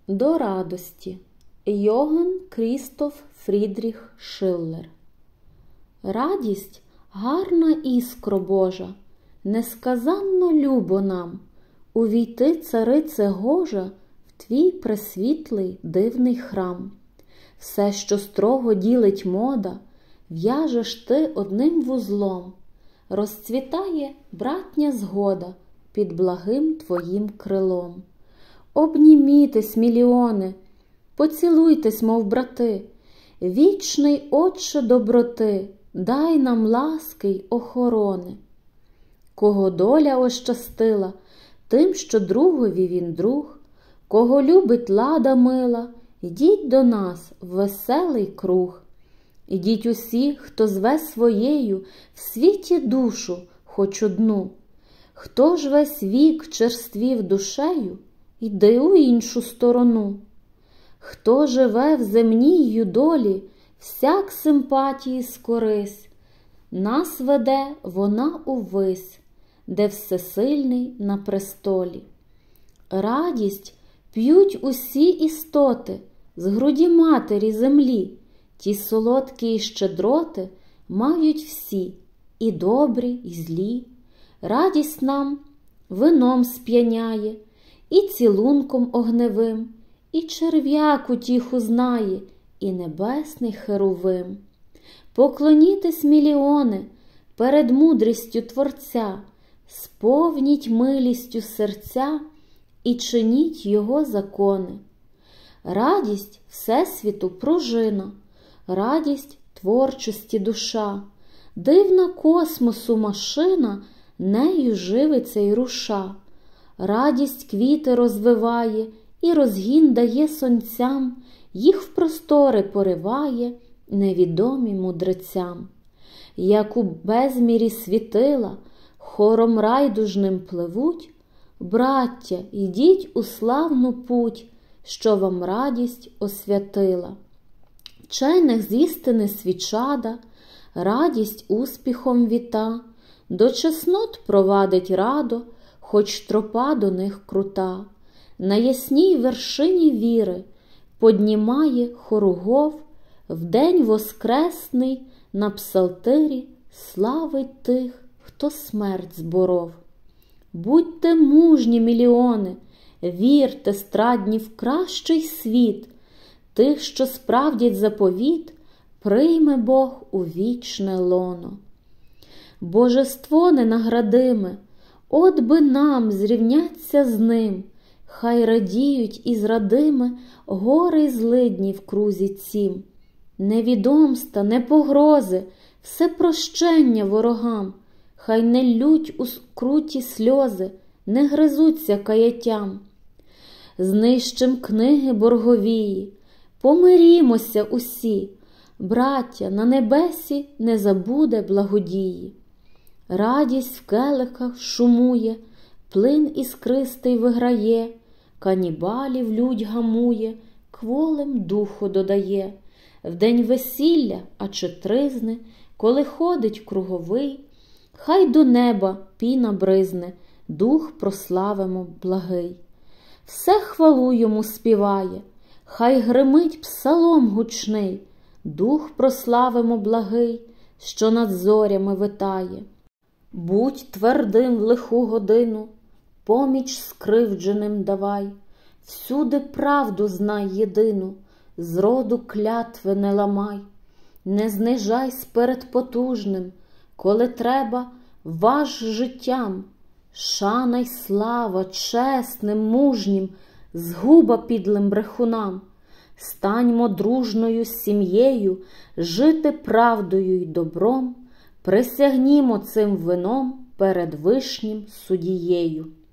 До радості. Йоганн Крістоф Фрідріх Шиллер. Радість – гарна іскро Божа, несказанно любо нам увійти, царице Гожа, в твій пресвітлий дивний храм. Все, що строго ділить мода, в'яжеш ти одним вузлом, розцвітає братня згода під благим твоїм крилом. Обнімітесь, мільйони, поцілуйтесь, мов брати, вічний Отче доброти, дай нам ласки й охорони. Кого доля ощастила, тим, що другові він друг, кого любить лада мила, ідіть до нас в веселий круг. Ідіть усі, хто зве своєю в світі душу хоч одну. Хто ж весь вік черствів душею, іди у іншу сторону. Хто живе в земній юдолі, всяк симпатії скорись, нас веде вона увись, де всесильний на престолі. Радість п'ють усі істоти з груді матері землі, ті солодкі і щедроти мають всі, і добрі, і злі. Радість нам вином сп'яняє, і цілунком огневим, і черв'яку тіху знає, і небесний херувим. Поклонітесь, мільйони, перед мудрістю Творця, сповніть милістю серця і чиніть його закони. Радість всесвіту пружина, радість творчості душа, дивна космосу машина нею живиться й руша. Радість квіти розвиває і розгін дає сонцям, їх в простори пориває невідомі мудрецям. Як у безмірі світила, хором райдужним пливуть, браття, ідіть у славну путь, що вам радість освятила. Вчених з істини свічада, радість успіхом віта, до чеснот провадить радо, хоч тропа до них крута. На ясній вершині віри поднімає хоругов, в день воскресний на псалтирі славить тих, хто смерть зборов. Будьте мужні, мільйони, вірте, страдні, в кращий світ, тих, що справдять заповіт, прийме Бог у вічне лоно. Божество ненаградиме, от би нам зрівняться з ним, хай радіють із радиме гори й злидні в крузі цім. Не відомста, не погрози, все прощення ворогам, хай не лють у круті сльози, не гризуться каяттям. Знищим книги борговії, помирімося усі, браття, на небесі не забуде благодії. Радість в келихах шумує, плин іскристий виграє, канібалів лють гамує, кволим духу додає. В день весілля, а чи тризни, коли ходить круговий, хай до неба піна бризне, дух прославимо благий. Все хвалу йому співає, хай гримить псалом гучний, дух прославимо благий, що над зорями витає. Будь твердим в лиху годину, поміч скривдженим давай, всюди правду знай єдину, зроду клятви не ламай. Не знижайсь перед потужним, коли треба, важ життям, шана й слава чесним, мужнім, згуба підлим брехунам. Станьмо дружною сім'єю, жити правдою й добром, присягнімо цим вином перед вишнім судією.